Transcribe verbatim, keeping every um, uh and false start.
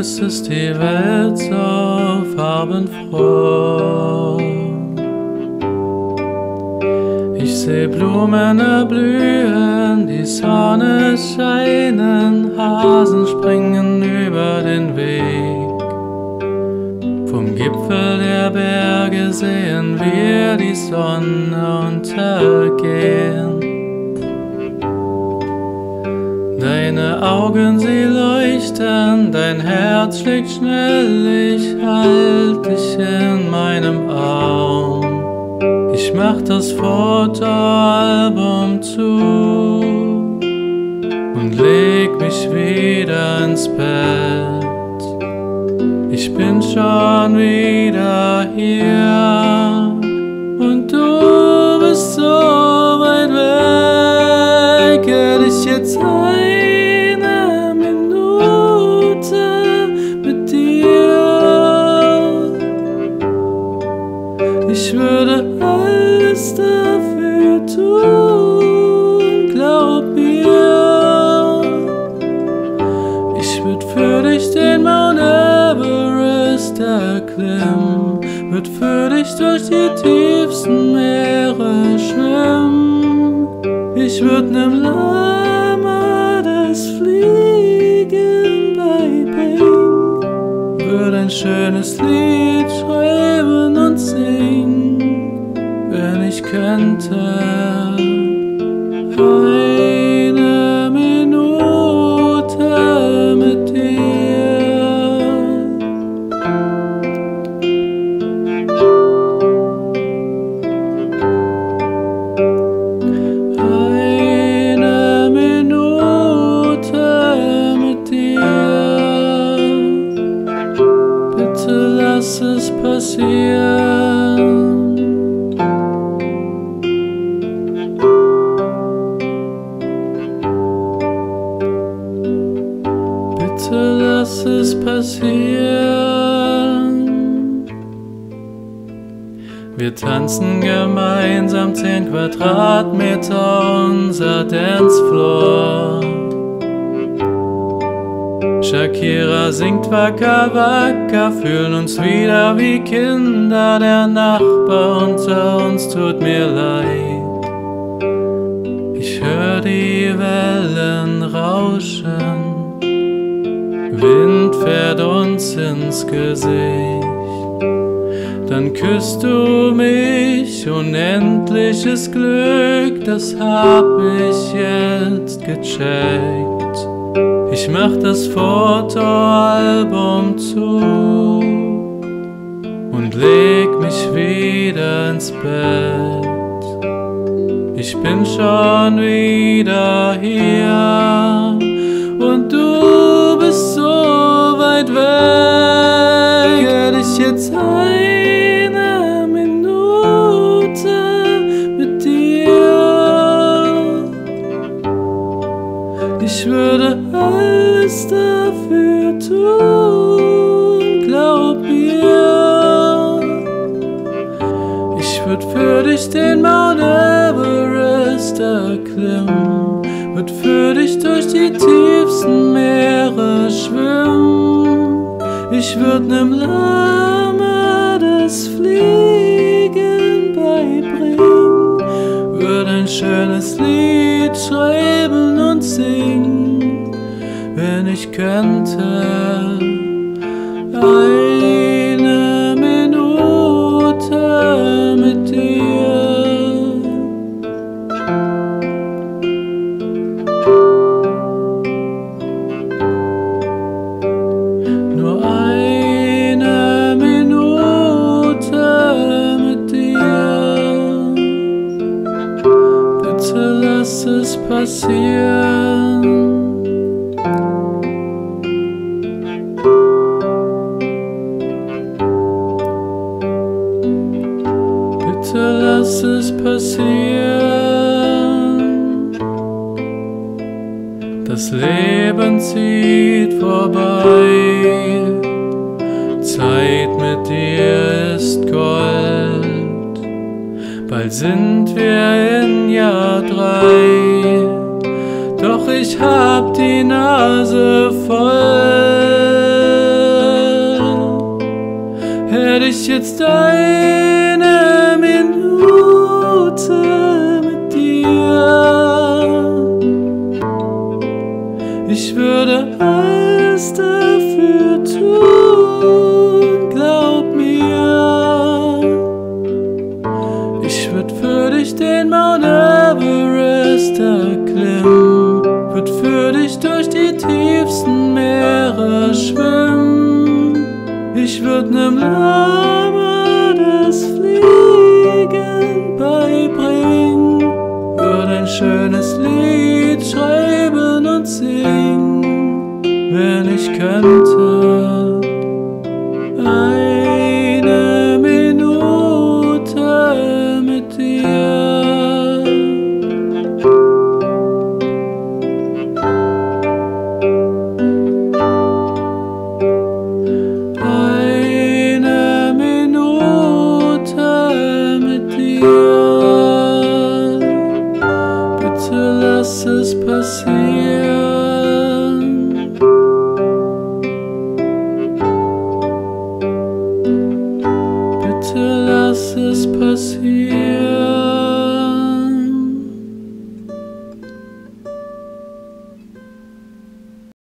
es ist die Welt so farbenfroh. Ich seh Blumen erblühen, die Sonne scheinen, Hasen springen über den Weg. Vom Gipfel der Berge sehen wir die Sonne untergehen. Deine Augen, sie leuchten, dein Herz schlägt schnell, ich halt dich in meinem Arm. Ich mach das Fotoalbum zu und leg mich wieder ins Bett. Ich bin schon wieder hier und du bist so weit weg. Hätte ich jetzt eine Minute mit dir, ich würde alles dafür tun, glaub mir. Ich würd für dich den Mount Everest erklimmen, würd für dich durch die tiefsten Meere schwimmen. Ich würd nem Lama das Fliegen beibringen, würd ein schönes Lied schreiben und singen, wenn ich könnte. Eine Minute mit dir. Eine Minute mit dir. Bitte lass es passieren. Lass es passieren. Wir tanzen gemeinsam zehn Quadratmeter unser Dancefloor. Shakira singt wacker, wacker, fühlen uns wieder wie Kinder. Der Nachbar unter uns tut mir leid. Ich hör die Wellen rauschen, Wind fährt uns ins Gesicht, dann küsst du mich, unendliches Glück, das hab ich jetzt gecheckt. Ich mach das Fotoalbum zu und leg mich wieder ins Bett. Ich bin schon wieder hier und du bist so weit weg. Hätte ich jetzt eine Minute mit dir, ich würde alles dafür tun, glaub mir. Ich würd für dich den Mount Everest erklimmen, würd für dich durch die tiefsten Meere schwimmen. Ich würd nem Lama das Fliegen beibringen, würd ein schönes Lied schreiben und singen, wenn ich könnte. Eine Minute mit dir. Nur eine Minute mit dir. Bitte lass es passieren. Bitte lass es passieren. Das Leben zieht vorbei, Zeit mit dir ist Gold. Bald sind wir in Jahr drei, doch ich hab die Nase voll. jetzt eine Minute mit dir. Ich würde alles dafür tun, glaub mir. Ich würd für dich den Mount Everest erklimmen, würd für dich durch die tiefsten Meere schwimmen. Ich würd nem Lama das Fliegen beibringen, würd ein schönes Lied schreiben und singen, wenn ich könnte.